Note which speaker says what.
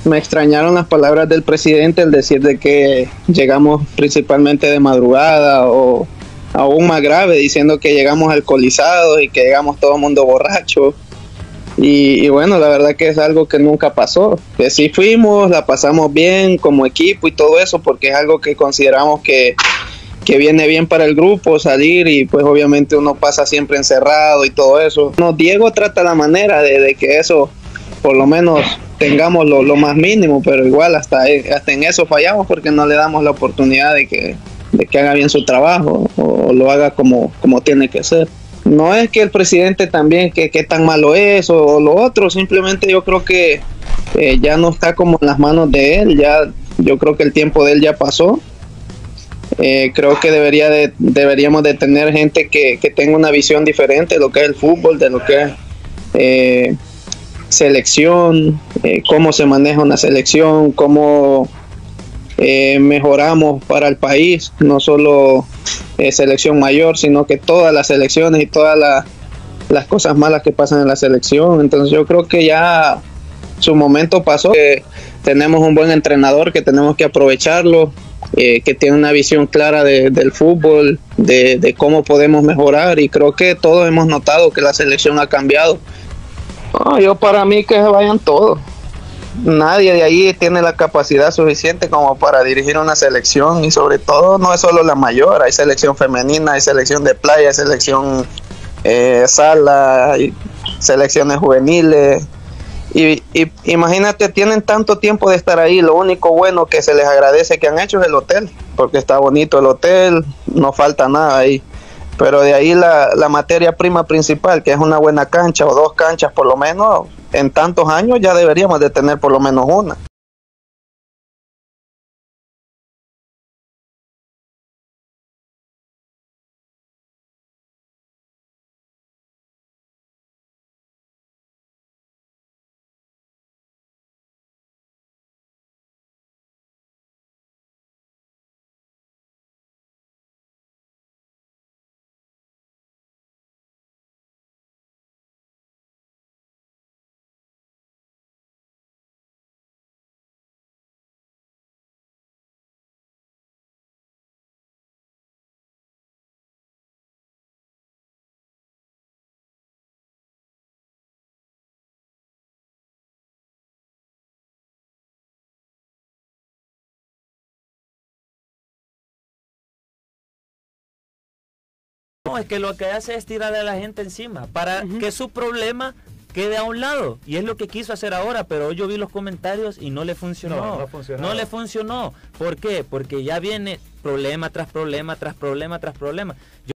Speaker 1: me extrañaron las palabras del presidente, el decir de que llegamos principalmente de madrugada, o aún más grave, diciendo que llegamos alcoholizados y que llegamos todo el mundo borracho. Y bueno, la verdad que es algo que nunca pasó, que sí fuimos, la pasamos bien como equipo y todo eso, porque es algo que consideramos que viene bien para el grupo salir, y pues obviamente uno pasa siempre encerrado y todo eso. No, Diego trata la manera de que eso por lo menos tengamos lo más mínimo, pero igual hasta en eso fallamos, porque no le damos la oportunidad de que haga bien su trabajo, o lo haga como tiene que ser. No es que el presidente también que tan malo es o lo otro, simplemente yo creo que ya no está como en las manos de él, yo creo que el tiempo de él ya pasó. Creo que deberíamos de tener gente que tenga una visión diferente de lo que es el fútbol, de lo que es selección, cómo se maneja una selección, cómo mejoramos para el país, no solo selección mayor, sino que todas las selecciones y todas las cosas malas que pasan en la selección. Entonces yo creo que ya su momento pasó, tenemos un buen entrenador que tenemos que aprovecharlo, que tiene una visión clara del fútbol, de cómo podemos mejorar, y creo que todos hemos notado que la selección ha cambiado. Yo para mí que se vayan todos. Nadie de ahí tiene la capacidad suficiente como para dirigir una selección, y sobre todo no es solo la mayor, hay selección femenina, hay selección de playa, hay selección sala, hay selecciones juveniles. Y imagínate, tienen tanto tiempo de estar ahí, lo único bueno que se les agradece que han hecho es el hotel, porque está bonito el hotel, no falta nada ahí, pero de ahí la materia prima principal, que es una buena cancha o dos canchas por lo menos, en tantos años ya deberíamos de tener por lo menos una.
Speaker 2: No, es que lo que hace es tirarle a la gente encima para que su problema quede a un lado, y es lo que quiso hacer ahora, pero hoy yo vi los comentarios y no le funcionó. No le funcionó. ¿Por qué? Porque ya viene problema tras problema tras problema tras problema.